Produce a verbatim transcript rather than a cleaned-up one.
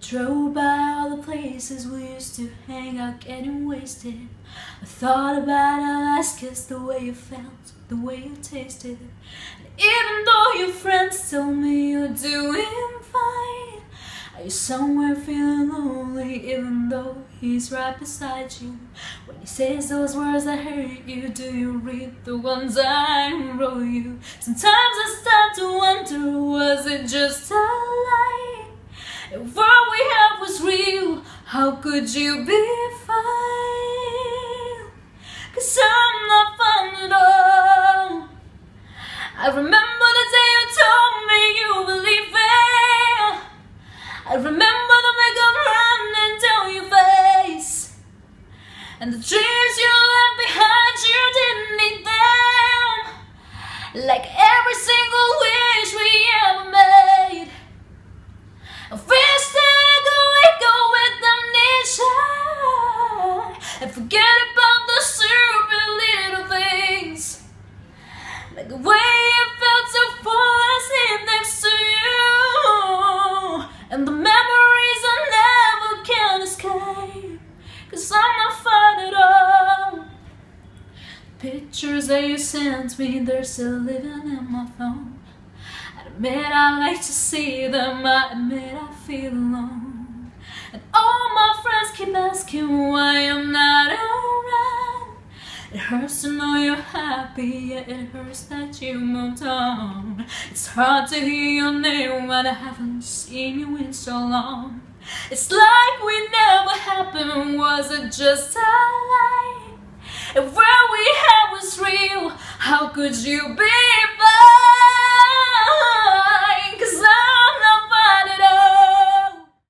drove by all the places we used to hang out getting wasted. I thought about our last kiss, the way you felt, the way you tasted. And even though your friends told me you're doing fine, are you somewhere feeling lonely even though he's right beside you? When he says those words that hurt you, do you read the ones I wrote you? Sometimes I start to wonder, was it just a lie? If what we had was real, how could you be fine? 'Cause I'm not fine at all. I remember the day you told me you were leaving. I remember the makeup running down your face, and the dreams you left behind, you didn't need them. Like every single wish we ever made, I wish that we go with amnesia and forget about the stupid little things. Like the way it felt to fall asleep next to you, and the memories I never can escape, 'cause I'm not fine at all. Pictures that you sent me, they're still living in my phone. I admit I like to see them, I admit I feel alone. And all my friends keep asking why I'm not around. It hurts to know you're happy, yet it hurts that you moved on. It's hard to hear your name when I haven't seen you in so long. It's like we never happened, was it just a lie? If what we had was real, how could you be blind?